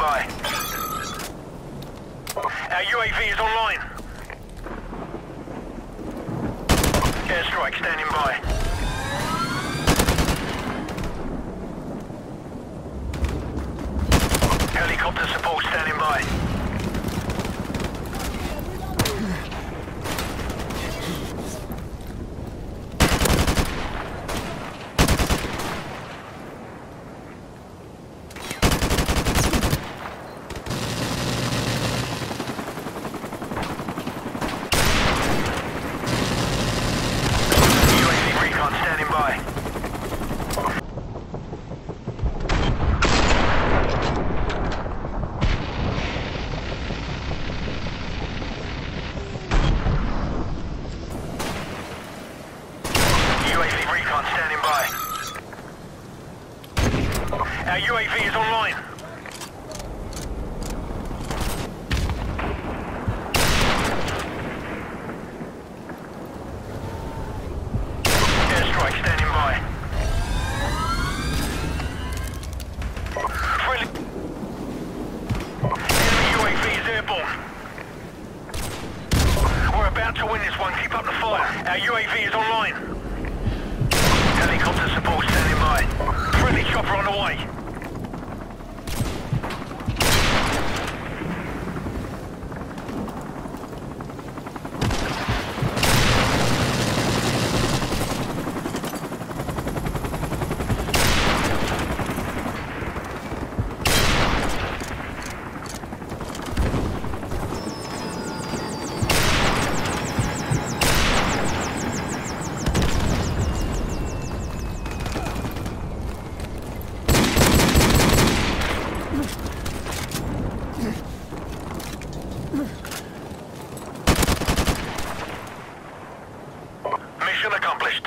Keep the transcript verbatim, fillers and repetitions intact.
by. Our U A V is online. Airstrike standing by. Helicopter support standing by. Our U A V is online. Airstrike standing by. Friendly. Enemy U A V is airborne. We're about to win this one. Keep up the fire. Our U A V is online. Helicopter support standing by. Friendly chopper on the way. Mission accomplished.